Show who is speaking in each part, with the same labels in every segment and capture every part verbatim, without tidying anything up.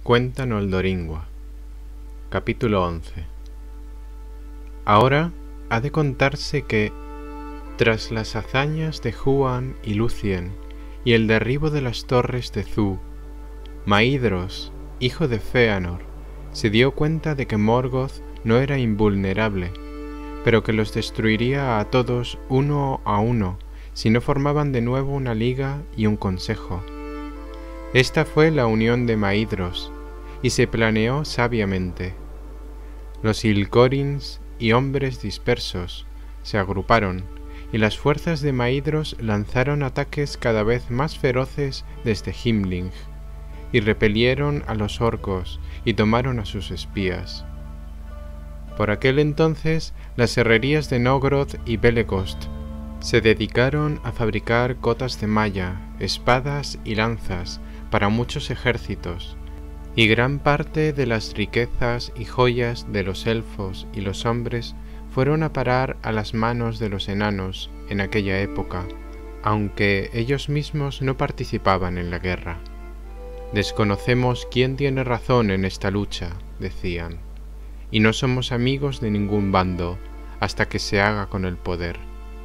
Speaker 1: Cuenta Noldoringua. Capítulo once. Ahora ha de contarse que, tras las hazañas de Huan y Lucien y el derribo de las torres de Zu, Maidros, hijo de Fëanor, se dio cuenta de que Morgoth no era invulnerable, pero que los destruiría a todos uno a uno si no formaban de nuevo una liga y un consejo. Esta fue la unión de Maidros, y se planeó sabiamente. Los Ilkorins y hombres dispersos se agruparon, y las fuerzas de Maidros lanzaron ataques cada vez más feroces desde Himling, y repelieron a los orcos y tomaron a sus espías. Por aquel entonces, las herrerías de Nogrod y Belegost se dedicaron a fabricar cotas de malla, espadas y lanzas para muchos ejércitos, y gran parte de las riquezas y joyas de los elfos y los hombres fueron a parar a las manos de los enanos en aquella época, aunque ellos mismos no participaban en la guerra. Desconocemos quién tiene razón en esta lucha, decían, y no somos amigos de ningún bando hasta que se haga con el poder.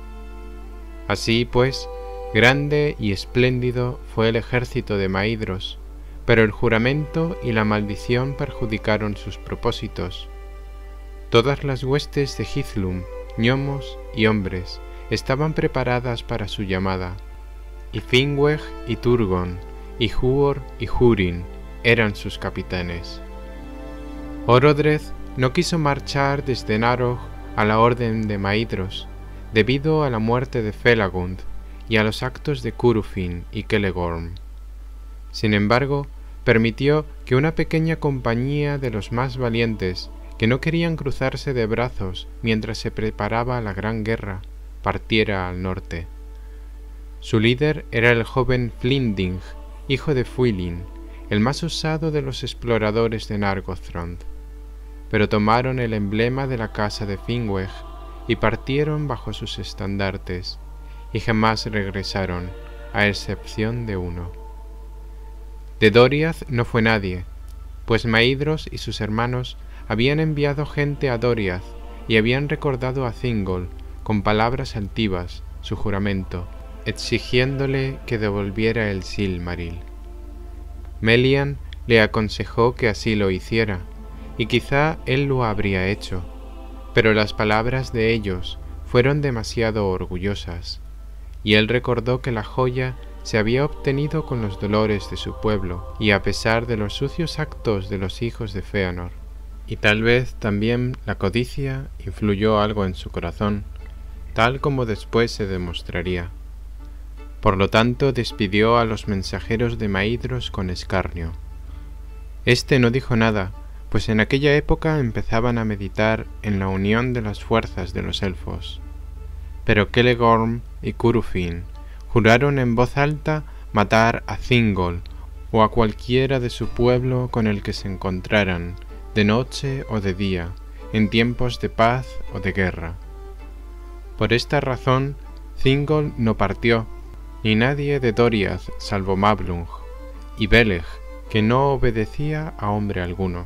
Speaker 1: Así pues, grande y espléndido fue el ejército de Maidros, pero el juramento y la maldición perjudicaron sus propósitos. Todas las huestes de Hithlum, gnomos y hombres, estaban preparadas para su llamada, y Finnwë y Turgon, y Huor y Húrin eran sus capitanes. Orodreth no quiso marchar desde Narog a la orden de Maidros, debido a la muerte de Felagund y a los actos de Curufin y Celegorm. Sin embargo, permitió que una pequeña compañía de los más valientes, que no querían cruzarse de brazos mientras se preparaba la gran guerra, partiera al norte. Su líder era el joven Flinding, hijo de Fuilin, el más osado de los exploradores de Nargothrond. Pero tomaron el emblema de la casa de Finnwë y partieron bajo sus estandartes, y jamás regresaron, a excepción de uno. De Doriath no fue nadie, pues Maidros y sus hermanos habían enviado gente a Doriath y habían recordado a Thingol con palabras altivas su juramento, exigiéndole que devolviera el Silmaril. Melian le aconsejó que así lo hiciera, y quizá él lo habría hecho, pero las palabras de ellos fueron demasiado orgullosas, y él recordó que la joya se había obtenido con los dolores de su pueblo, y a pesar de los sucios actos de los hijos de Fëanor, y tal vez también la codicia influyó algo en su corazón, tal como después se demostraría. Por lo tanto, despidió a los mensajeros de Maidros con escarnio. Este no dijo nada, pues en aquella época empezaban a meditar en la unión de las fuerzas de los elfos. Pero Celegorm y Curufin juraron en voz alta matar a Thingol o a cualquiera de su pueblo con el que se encontraran, de noche o de día, en tiempos de paz o de guerra. Por esta razón, Thingol no partió, ni nadie de Doriath salvo Mablung, y Beleg, que no obedecía a hombre alguno.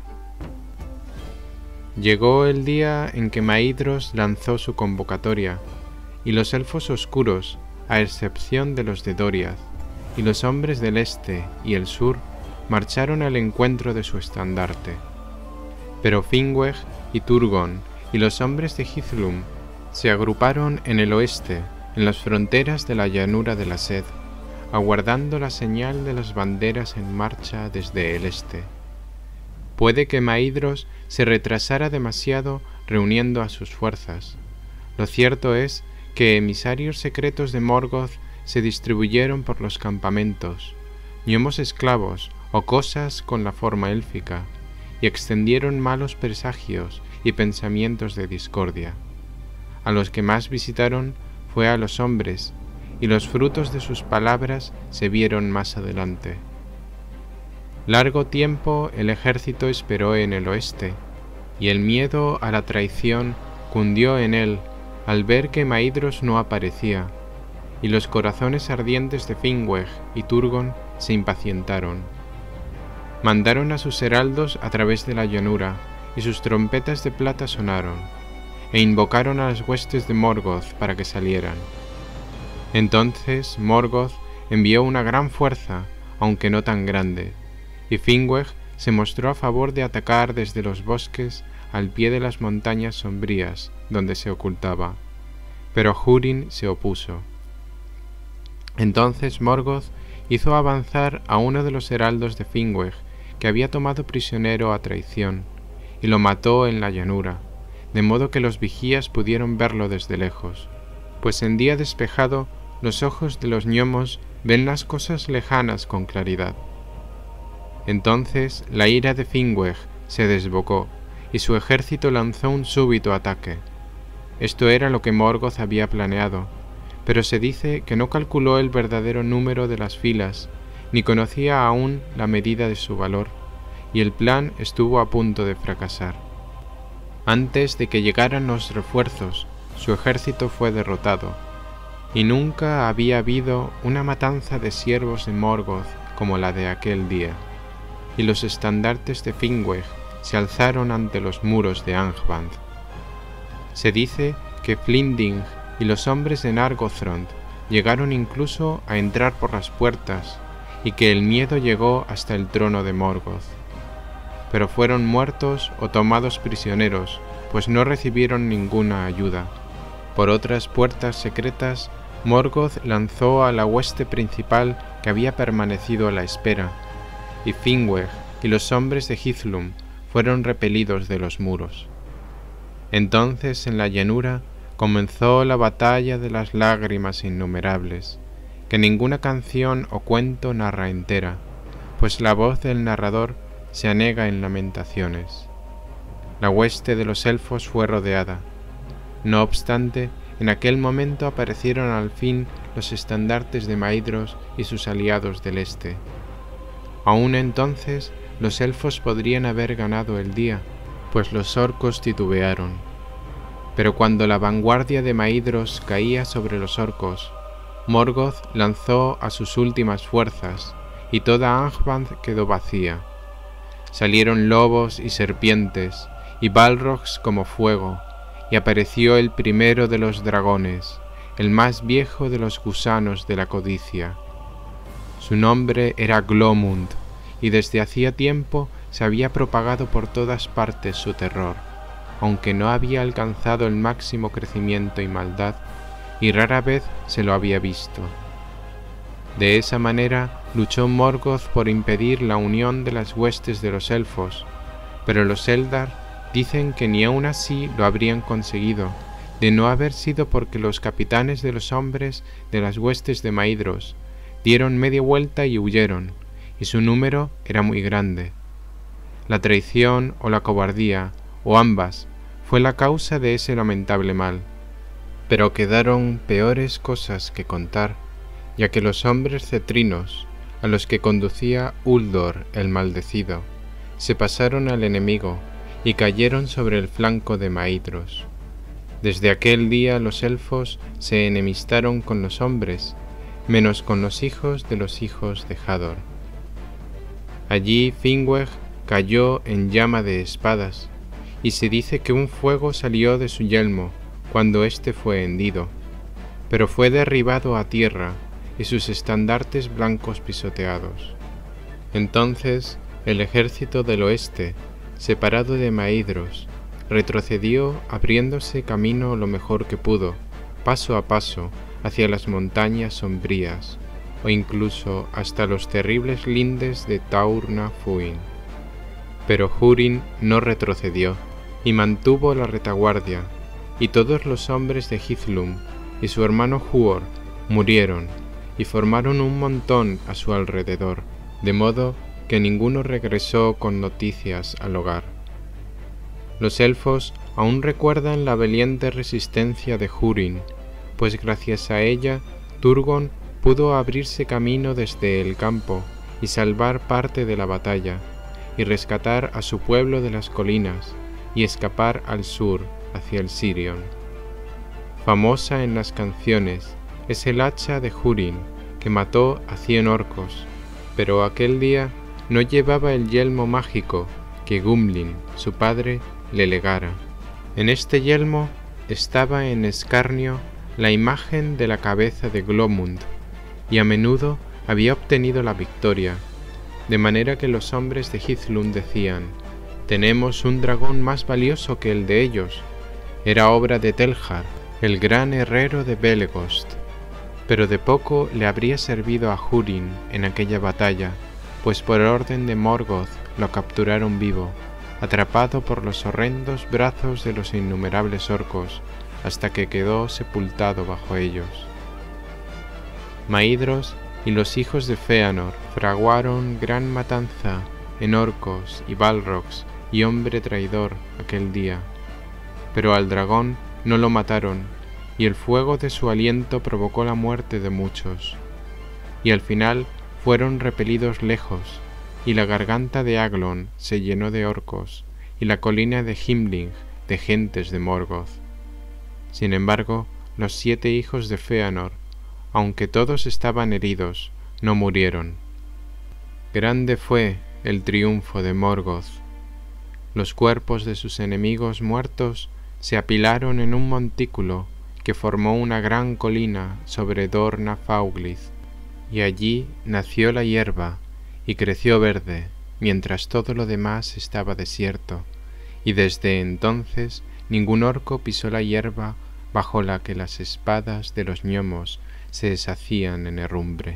Speaker 1: Llegó el día en que Maidros lanzó su convocatoria, y los elfos oscuros, a excepción de los de Doriath, y los hombres del este y el sur, marcharon al encuentro de su estandarte. Pero Finnwë y Turgon y los hombres de Hithlum se agruparon en el oeste, en las fronteras de la llanura de la Sed, aguardando la señal de las banderas en marcha desde el este. Puede que Maidros se retrasara demasiado reuniendo a sus fuerzas. Lo cierto es que emisarios secretos de Morgoth se distribuyeron por los campamentos, gnomos esclavos o cosas con la forma élfica, y extendieron malos presagios y pensamientos de discordia. A los que más visitaron fue a los hombres, y los frutos de sus palabras se vieron más adelante. Largo tiempo el ejército esperó en el oeste, y el miedo a la traición cundió en él al ver que Maidros no aparecía, y los corazones ardientes de Finnwë y Turgon se impacientaron. Mandaron a sus heraldos a través de la llanura, y sus trompetas de plata sonaron, e invocaron a las huestes de Morgoth para que salieran. Entonces Morgoth envió una gran fuerza, aunque no tan grande, y Finnwë se mostró a favor de atacar desde los bosques al pie de las montañas sombrías donde se ocultaba, pero Húrin se opuso. Entonces Morgoth hizo avanzar a uno de los heraldos de Finnwë que había tomado prisionero a traición, y lo mató en la llanura, de modo que los vigías pudieron verlo desde lejos, pues en día despejado los ojos de los gnomos ven las cosas lejanas con claridad. Entonces la ira de Finnwë se desbocó, y su ejército lanzó un súbito ataque. Esto era lo que Morgoth había planeado, pero se dice que no calculó el verdadero número de las filas, ni conocía aún la medida de su valor, y el plan estuvo a punto de fracasar. Antes de que llegaran los refuerzos, su ejército fue derrotado, y nunca había habido una matanza de siervos de Morgoth como la de aquel día, y los estandartes de Finnwë se alzaron ante los muros de Angband. Se dice que Flinding y los hombres de Nargothrond llegaron incluso a entrar por las puertas, y que el miedo llegó hasta el trono de Morgoth. Pero fueron muertos o tomados prisioneros, pues no recibieron ninguna ayuda. Por otras puertas secretas, Morgoth lanzó a la hueste principal que había permanecido a la espera, y Finnwë y los hombres de Hithlum fueron repelidos de los muros. Entonces en la llanura comenzó la batalla de las lágrimas innumerables, que ninguna canción o cuento narra entera, pues la voz del narrador se anega en lamentaciones. La hueste de los elfos fue rodeada. No obstante, en aquel momento aparecieron al fin los estandartes de Maedhros y sus aliados del este. Aún entonces los elfos podrían haber ganado el día, pues los orcos titubearon. Pero cuando la vanguardia de Maedhros caía sobre los orcos, Morgoth lanzó a sus últimas fuerzas, y toda Angband quedó vacía. Salieron lobos y serpientes, y balrogs como fuego, y apareció el primero de los dragones, el más viejo de los gusanos de la codicia. Su nombre era Glomund, y desde hacía tiempo se había propagado por todas partes su terror, aunque no había alcanzado el máximo crecimiento y maldad, y rara vez se lo había visto. De esa manera luchó Morgoth por impedir la unión de las huestes de los elfos, pero los Eldar dicen que ni aun así lo habrían conseguido, de no haber sido porque los capitanes de los hombres de las huestes de Maedhros dieron media vuelta y huyeron, y su número era muy grande. La traición o la cobardía, o ambas, fue la causa de ese lamentable mal, pero quedaron peores cosas que contar, ya que los hombres cetrinos, a los que conducía Uldor el maldecido, se pasaron al enemigo y cayeron sobre el flanco de Maedhros. Desde aquel día los elfos se enemistaron con los hombres, menos con los hijos de los hijos de Hador. Allí Finnwë cayó en llama de espadas, y se dice que un fuego salió de su yelmo cuando éste fue hendido, pero fue derribado a tierra y sus estandartes blancos pisoteados. Entonces el ejército del oeste, separado de Maedhros, retrocedió abriéndose camino lo mejor que pudo, paso a paso, hacia las montañas sombrías, o incluso hasta los terribles lindes de Taurna Fuin. Pero Húrin no retrocedió, y mantuvo la retaguardia, y todos los hombres de Hithlum y su hermano Huor murieron, y formaron un montón a su alrededor, de modo que ninguno regresó con noticias al hogar. Los elfos aún recuerdan la valiente resistencia de Húrin, pues gracias a ella Turgon pudo abrirse camino desde el campo y salvar parte de la batalla, y rescatar a su pueblo de las colinas, y escapar al sur hacia el Sirion. Famosa en las canciones es el hacha de Húrin, que mató a cien orcos, pero aquel día no llevaba el yelmo mágico que Gumlin, su padre, le legara. En este yelmo estaba en escarnio la imagen de la cabeza de Glomund, y a menudo había obtenido la victoria, de manera que los hombres de Hithlum decían: «Tenemos un dragón más valioso que el de ellos». Era obra de Teljar, el gran herrero de Belegost, pero de poco le habría servido a Húrin en aquella batalla, pues por orden de Morgoth lo capturaron vivo, atrapado por los horrendos brazos de los innumerables orcos, hasta que quedó sepultado bajo ellos. Maidros y los hijos de Fëanor fraguaron gran matanza en orcos y balrogs y hombre traidor aquel día, pero al dragón no lo mataron, y el fuego de su aliento provocó la muerte de muchos, y al final fueron repelidos lejos, y la garganta de Aglon se llenó de orcos, y la colina de Himling de gentes de Morgoth. Sin embargo, los siete hijos de Fëanor, aunque todos estaban heridos, no murieron. Grande fue el triunfo de Morgoth. Los cuerpos de sus enemigos muertos se apilaron en un montículo que formó una gran colina sobre Dor na Fauglith, y allí nació la hierba y creció verde, mientras todo lo demás estaba desierto, y desde entonces ningún orco pisó la hierba bajo la que las espadas de los gnomos se deshacían en herrumbre.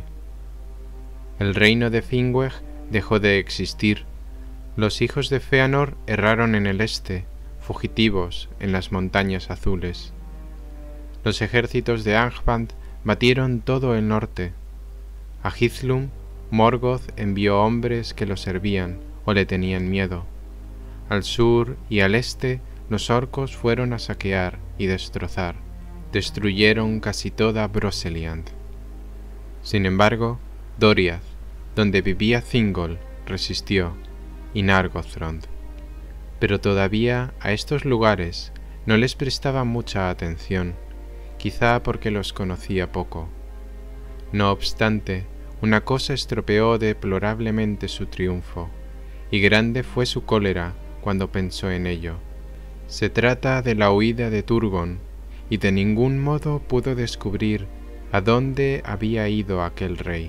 Speaker 1: El reino de Finnwë dejó de existir. Los hijos de Fëanor erraron en el este, fugitivos en las montañas azules. Los ejércitos de Angband batieron todo el norte. A Hithlum, Morgoth envió hombres que lo servían o le tenían miedo. Al sur y al este los orcos fueron a saquear y destrozar. Destruyeron casi toda Broceliand. Sin embargo, Doriath, donde vivía Thingol, resistió, y Nargothrond. Pero todavía a estos lugares no les prestaba mucha atención, quizá porque los conocía poco. No obstante, una cosa estropeó deplorablemente su triunfo, y grande fue su cólera cuando pensó en ello. Se trata de la huida de Turgon, y de ningún modo pudo descubrir a dónde había ido aquel rey.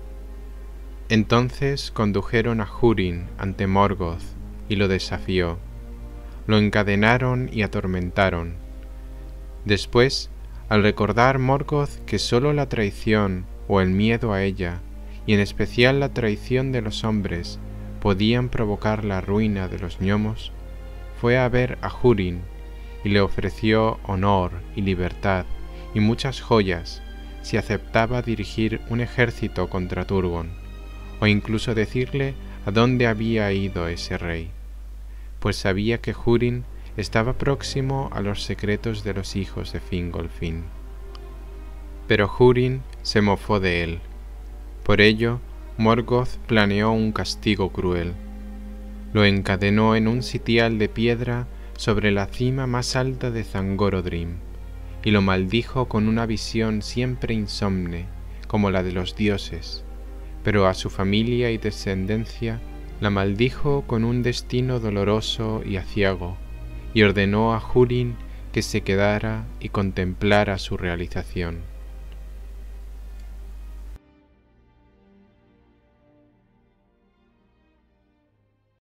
Speaker 1: Entonces condujeron a Húrin ante Morgoth y lo desafió. Lo encadenaron y atormentaron. Después, al recordar Morgoth que sólo la traición o el miedo a ella, y en especial la traición de los hombres, podían provocar la ruina de los gnomos, fue a ver a Húrin y le ofreció honor y libertad y muchas joyas si aceptaba dirigir un ejército contra Turgon, o incluso decirle a dónde había ido ese rey, pues sabía que Húrin estaba próximo a los secretos de los hijos de Fingolfin. Pero Húrin se mofó de él. Por ello, Morgoth planeó un castigo cruel. Lo encadenó en un sitial de piedra sobre la cima más alta de Zangorodrim, y lo maldijo con una visión siempre insomne, como la de los dioses, pero a su familia y descendencia la maldijo con un destino doloroso y aciago, y ordenó a Húrin que se quedara y contemplara su realización.